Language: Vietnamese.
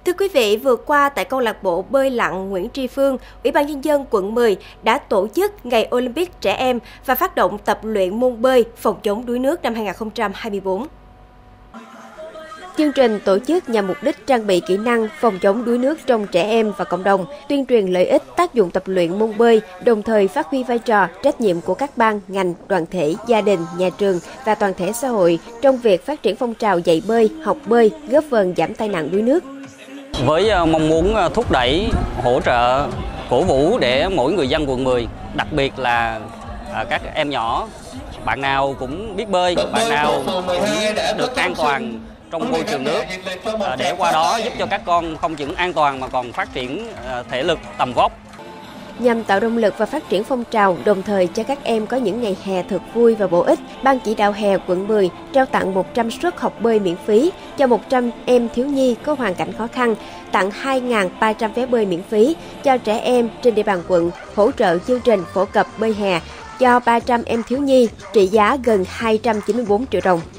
Thưa quý vị, vừa qua tại câu lạc bộ bơi lặn Nguyễn Tri Phương, Ủy ban Nhân dân quận 10 đã tổ chức Ngày Olympic trẻ em và phát động tập luyện môn bơi phòng chống đuối nước năm 2024. Chương trình tổ chức nhằm mục đích trang bị kỹ năng phòng chống đuối nước trong trẻ em và cộng đồng, tuyên truyền lợi ích tác dụng tập luyện môn bơi, đồng thời phát huy vai trò, trách nhiệm của các ban, ngành, đoàn thể, gia đình, nhà trường và toàn thể xã hội trong việc phát triển phong trào dạy bơi, học bơi, góp phần giảm tai nạn đuối nước. Với mong muốn thúc đẩy, hỗ trợ, cổ vũ để mỗi người dân quận 10, đặc biệt là các em nhỏ, bạn nào cũng biết bơi, bạn nào cũng được an toàn trong môi trường nước, để qua đó giúp cho các con không chỉ an toàn mà còn phát triển thể lực tầm vóc. Nhằm tạo động lực và phát triển phong trào, đồng thời cho các em có những ngày hè thật vui và bổ ích, Ban chỉ đạo hè quận 10 trao tặng 100 suất học bơi miễn phí cho 100 em thiếu nhi có hoàn cảnh khó khăn, tặng 2.300 vé bơi miễn phí cho trẻ em trên địa bàn quận, hỗ trợ chương trình phổ cập bơi hè cho 300 em thiếu nhi trị giá gần 294 triệu đồng.